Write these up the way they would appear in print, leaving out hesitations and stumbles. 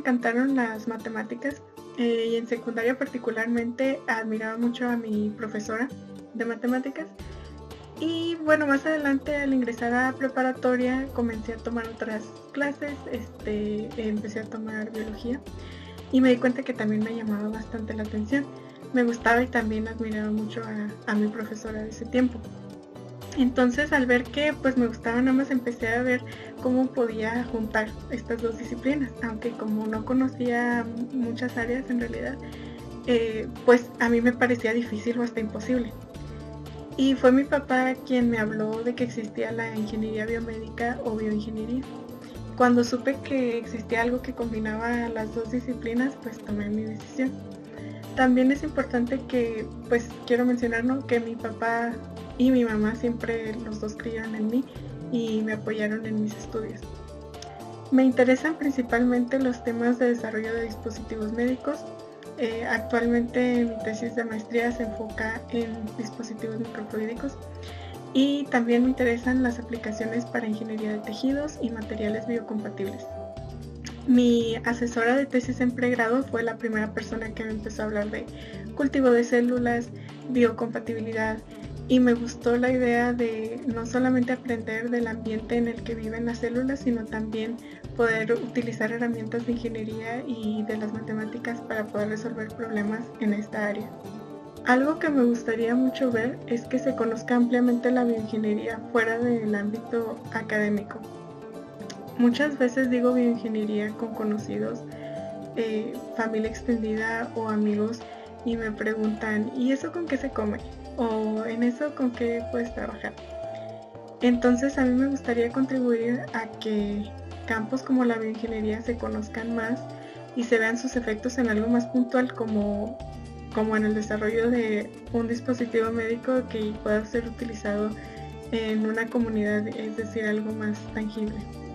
encantaron las matemáticas y en secundaria particularmente admiraba mucho a mi profesora de matemáticas. Y bueno, más adelante al ingresar a preparatoria comencé a tomar otras clases, empecé a tomar biología y me di cuenta que también me llamaba bastante la atención. Me gustaba y también admiraba mucho a mi profesora de ese tiempo. Entonces al ver que pues me gustaban ambas, empecé a ver cómo podía juntar estas dos disciplinas, aunque como no conocía muchas áreas en realidad, pues a mí me parecía difícil o hasta imposible. Y fue mi papá quien me habló de que existía la ingeniería biomédica o bioingeniería. Cuando supe que existía algo que combinaba las dos disciplinas, pues tomé mi decisión. También es importante que, pues quiero mencionar, ¿no?, que mi papá y mi mamá siempre los dos creyeron en mí y me apoyaron en mis estudios. Me interesan principalmente los temas de desarrollo de dispositivos médicos. Actualmente mi tesis de maestría se enfoca en dispositivos microfluídicos y también me interesan las aplicaciones para ingeniería de tejidos y materiales biocompatibles. Mi asesora de tesis en pregrado fue la primera persona que me empezó a hablar de cultivo de células, biocompatibilidad, y me gustó la idea de no solamente aprender del ambiente en el que viven las células, sino también poder utilizar herramientas de ingeniería y de las matemáticas para poder resolver problemas en esta área. Algo que me gustaría mucho ver es que se conozca ampliamente la bioingeniería fuera del ámbito académico. Muchas veces digo bioingeniería con conocidos, familia extendida o amigos y me preguntan, ¿y eso con qué se come? ¿O en eso con qué puedes trabajar? Entonces a mí me gustaría contribuir a que campos como la bioingeniería se conozcan más y se vean sus efectos en algo más puntual como en el desarrollo de un dispositivo médico que pueda ser utilizado en una comunidad, es decir, algo más tangible.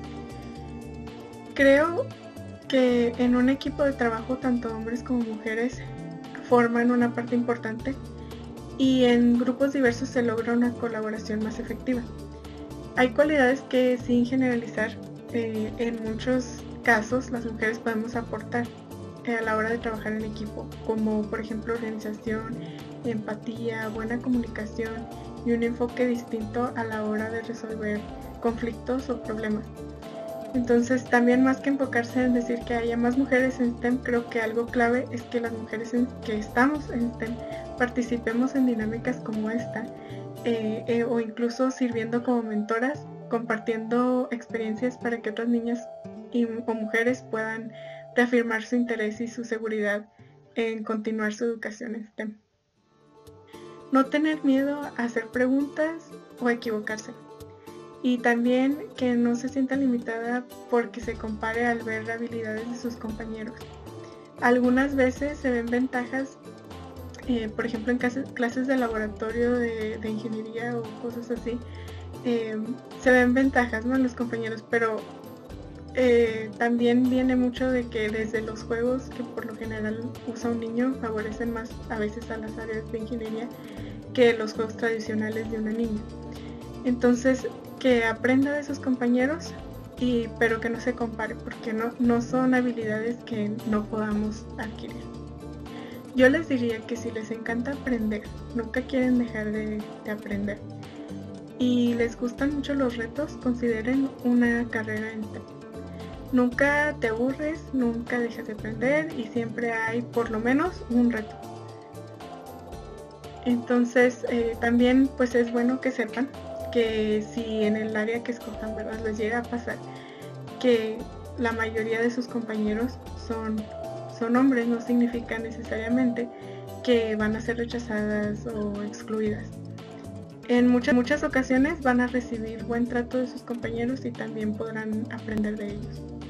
Creo que en un equipo de trabajo tanto hombres como mujeres forman una parte importante y en grupos diversos se logra una colaboración más efectiva. Hay cualidades que, sin generalizar, en muchos casos las mujeres podemos aportar a la hora de trabajar en equipo, como por ejemplo organización, empatía, buena comunicación y un enfoque distinto a la hora de resolver conflictos o problemas. Entonces, también más que enfocarse en decir que haya más mujeres en STEM, creo que algo clave es que las mujeres que estamos en STEM participemos en dinámicas como esta, o incluso sirviendo como mentoras, compartiendo experiencias para que otras niñas o mujeres puedan reafirmar su interés y su seguridad en continuar su educación en STEM. No tener miedo a hacer preguntas o a equivocarse. Y también que no se sienta limitada porque se compare al ver habilidades de sus compañeros. Algunas veces se ven ventajas, por ejemplo en clases de laboratorio de ingeniería o cosas así, se ven ventajas, ¿no?, en los compañeros, pero también viene mucho de que desde los juegos que por lo general usa un niño favorecen más a veces a las áreas de ingeniería que los juegos tradicionales de una niña. Entonces, que aprenda de sus compañeros, pero que no se compare, porque no son habilidades que no podamos adquirir. Yo les diría que si les encanta aprender, nunca quieren dejar de aprender, y les gustan mucho los retos, consideren una carrera en STEM. Nunca te aburres, nunca dejas de aprender y siempre hay por lo menos un reto. Entonces, también pues es bueno que sepan que si en el área que escojan, ¿verdad?, les llega a pasar que la mayoría de sus compañeros son hombres, no significa necesariamente que van a ser rechazadas o excluidas. En muchas ocasiones van a recibir buen trato de sus compañeros y también podrán aprender de ellos.